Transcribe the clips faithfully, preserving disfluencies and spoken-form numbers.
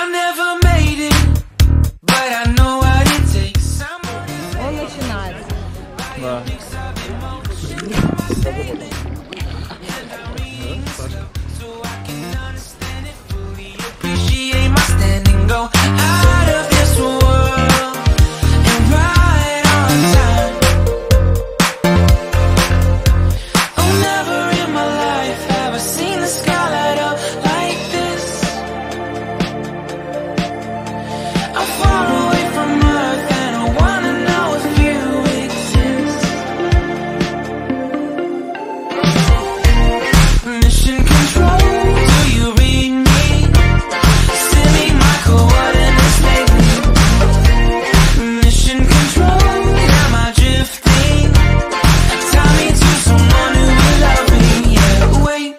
I never made it, but I know what it takes. Он начинает. Да. Appreciate my standing, go out of this world and right on time. Oh, never in my life have I seen the sky light up like this. I'm far away from Earth and I wanna know if you exist. Mission control, do you read me? Send me my coordinates lately. Mission control, am I drifting? Tie me to someone who will love me. Yeah, wait,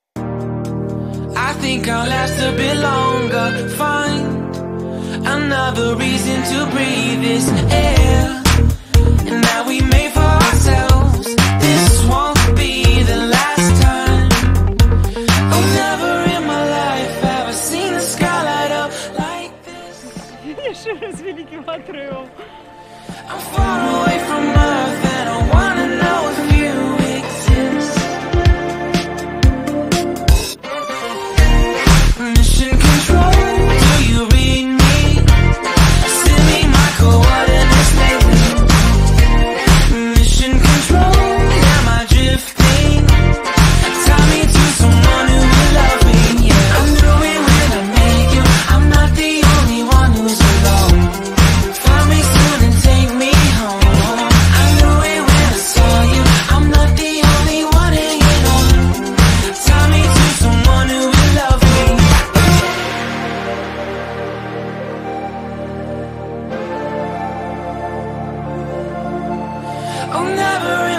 I think I'll last a bit longer. Find another reason to breathe this air, and that we made for ourselves. This won't be the last time. Oh, never in my life have I seen the sky light up like this. Финишируем с великим отрывом. I'm far away from Earth and I wanna know if you exist. Mission control, do you read me? Send me my coordinates lately. Mission control, am I drifting? Tie me to someone who will love me. Yeah, I knew it when I met you. I'm not the only one who's alone. Find me soon and take me home. I knew it when I saw you. I'm not the only one hanging on. Tie me to someone who will love me. Oh, never